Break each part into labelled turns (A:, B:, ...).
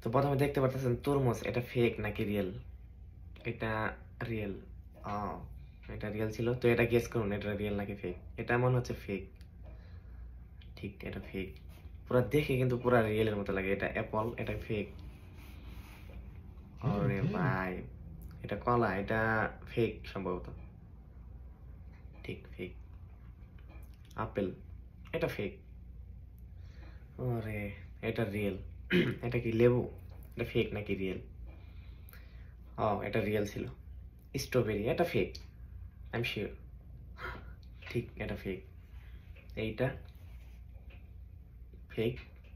A: তো প্রথমে দেখতে পারতেছেন তরমুজ, এটা ফেক নাকি রিয়েল? এটা রিয়েল। এটা রিয়েল ছিল, তো এটা গেস করুন এটা রিয়েল নাকি ফেক। এটা মনে হচ্ছে ফেক। ঠিক, এটা ফেক। পুরো দেখে কিন্তু পুরো রিয়েলের মতো লাগে। এটা অ্যাপল, এটা ফেক। আরে ভাই, এটা কলা, এটা ফেক সম্ভবত। ঠিক, ফেক। আপেল, এটা ফেক। ওরে, এটা রিয়েল। এটা কি লেবু? এটা ফেক নাকি রিয়েল? এটা রিয়েল ছিল। স্ট্রবেরি, এটা ফেক, আই এম শিওর। ঠিক, এটা ফেক। এইটা ফেক।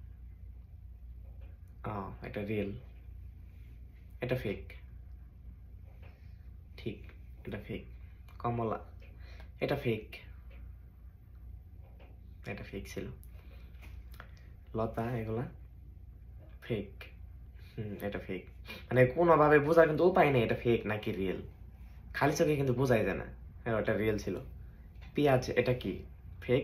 A: এটা রিয়েল। এটা ফেক। ঠিক, এটা ফেক। কমলা, এটা ফেক। এটা ফেক ছিল। লতা, এগুলা ফেক। এটা ফেক। মানে কোনোভাবে বোঝার কিন্তু উপায় নেই এটা ফেক নাকি রিয়েল। খালি চোখে কিন্তু বোঝাই যায় না। হ্যাঁ, ওটা রিয়েল ছিল। পেঁয়াজ, এটা কি ফেক?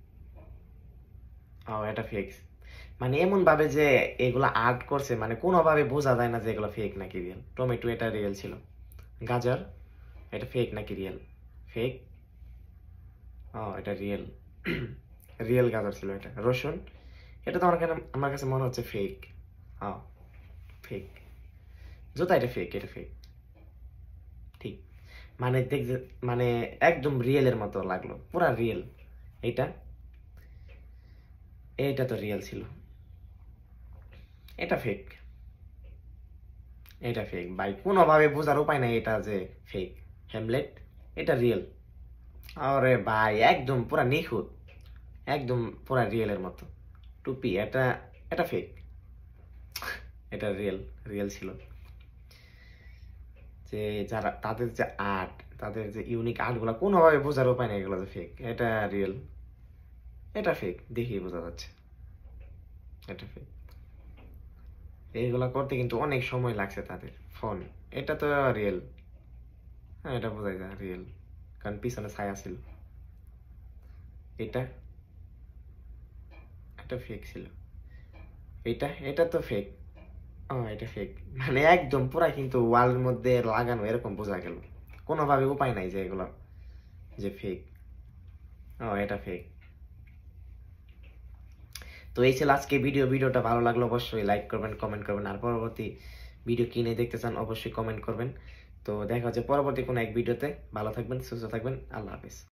A: এটা ফেক। মানে এমন ভাবে যে এগুলা আর্ট করছে, মানে কোনোভাবে বোঝা যায় না যে এগুলো ফেক নাকি রিয়েল। টমেটো, এটা রিয়েল ছিল। গাজর, এটা ফেক নাকি রিয়েল? ফেক। এটা রিয়েল। রিয়েল গাজর ছিল এটা। রসুন, এটা তো আমার কাছে মনে হচ্ছে ফেক। ফেক। জুতা, এটা ফেক, এটা ফেক। ঠিক। মানে দেখতে মানে একদম রিয়েলের মতো লাগলো, পুরা রিয়েল। এইটা এইটা তো রিয়েল ছিল। এটা ফেক। এটা ফেক ভাই, কোনোভাবে বোঝার উপায় নাই এটা যে ফেক। হ্যামলেট, এটা রিয়েল। আরে ভাই, একদম পুরা নিখুঁত, একদম পুরা রিয়েলের মতো। টুপি, এটা এটা ফেক। এটা রিয়েল, রিয়েল ছিল। যে যারা তাদের যে আর্ট, তাদের যে ইউনিক আর্ট গুলা কোনোভাবে বোঝার উপায় নেই এগুলো যে ফেক। এটা রিয়েল। এটা ফেক, দেখেই বোঝা যাচ্ছে এটা ফেক। এইগুলা করতে কিন্তু অনেক সময় লাগছে তাদের। ফোন, এটা তো রিয়েল। হ্যাঁ, এটা বোঝাই যায় রিয়েল, কারণ পিছনে ছায়া ছিল। এটা এটা ফেক ছিল। এটা এটা তো ফেক। এটা ফেক। মানে একদম পুরা কিন্তু ওয়ালের মধ্যে লাগানো এরকম বোঝা গেল। কোনোভাবে উপায় নাই যে এগুলো যে ফেক। এটা ফেক। তো এই ছিল আজকে ভিডিওটা ভালো লাগলো অবশ্যই লাইক করবেন, কমেন্ট করবেন। আর পরবর্তী ভিডিও কিনে দেখতে চান অবশ্যই কমেন্ট করবেন। তো দেখা হচ্ছে পরবর্তী কোনো এক ভিডিওতে। ভালো থাকবেন, সুস্থ থাকবেন। আল্লাহ হাফেজ।